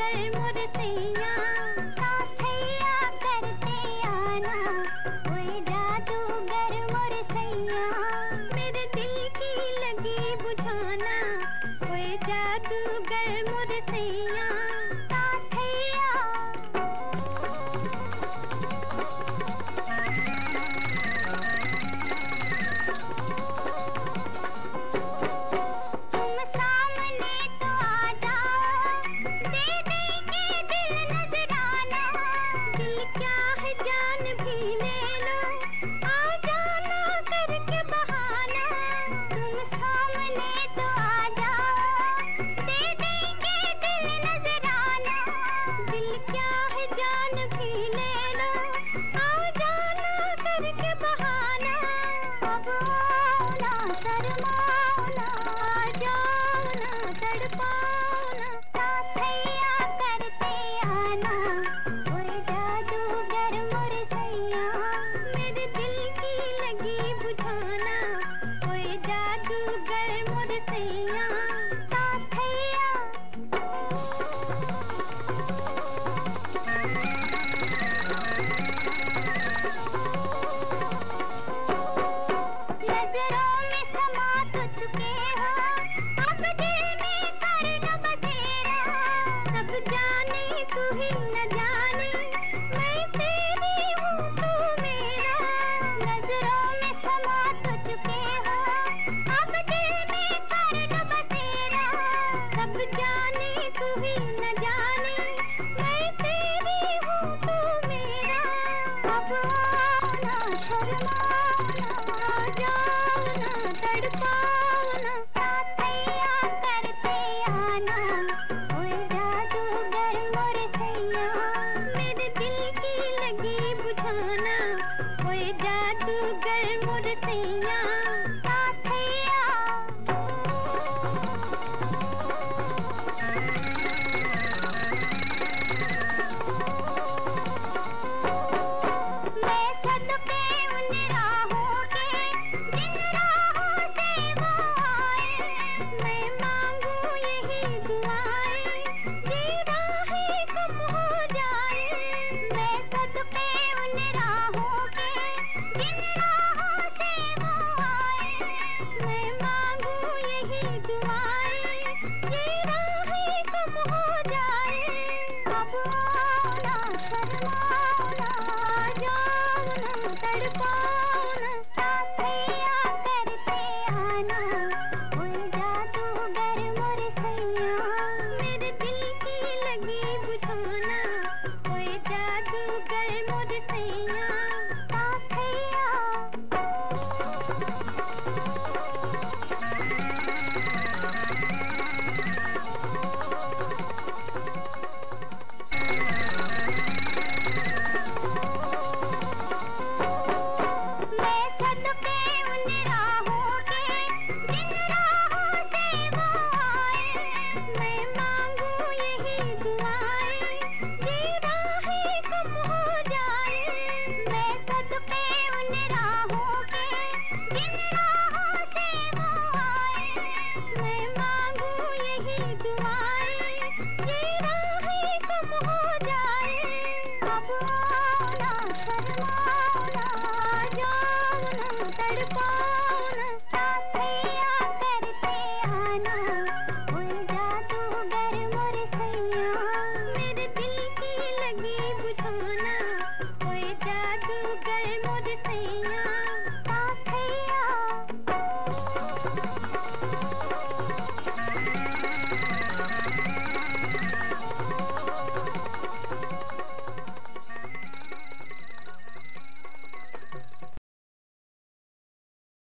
जादूगर मोर सैया साथैया करते आना, ओए जादूगर मोर सैया मेरे दिल की लगी बुझाना, ओए जादूगर मोर सैया साथैया। तुम सामने तो आ जाओ, दे देंगे दिल नजराना, दिल क्या है जान भी ले लो, आ जाना करके बहाना। तुम सामने तो आ जाओ, दे देंगे दिल नजराना, दिल क्या है जान भी ले लो, आ जाना करके बहाना। अब आओ ना शर्माओ ना, आ जाओ ना तड़पाओ ना, साथैया करते आना, ओए जादूगर मोर सैया मेरे दिल की लगी बुझाना, ओए जादूगर मोर सैया साथैया। नजरों में समा तो चुके हो, अब दिल में कर न बसेरा, सब जाने तू ही न जाने, मैं तेरी हूँ तू मेरा। नजरों में समा तो चुके हो, अब दिल में कर न बसेरा, सब जाने तू ही न जाने, मैं तेरी हूँ तू मेरा। अब आओ ना शर्माओ ना, आ जाओ ना तड़पाओ ना, साथैया करते आना, ओए जादूगर मोर सैया मेरे दिल की लगी बुझाना, ओए जादूगर मोर सैया साथैया। मैं सदके उन राहों के जिन राहों से वो आए, मैं मांगू यही दुआएं, ये राहें गुम हो जाए। मैं सदके उन राहों के जिन राहों से वो आए, मैं मांगू यही दुआएं, ये राहें गुम हो जाए। अब आओ ना शर्माओ ना, आ जाओ ना तड़पाओ ना, साथैया करते आना, ओए जादूगर मोर सैया मेरे दिल की लगी बुझाना, ओए जादूगर मोर सैया साथैया। मैं सदके उन राहों के जिन राहों से वो आए, मैं मांगू यही दुआएं,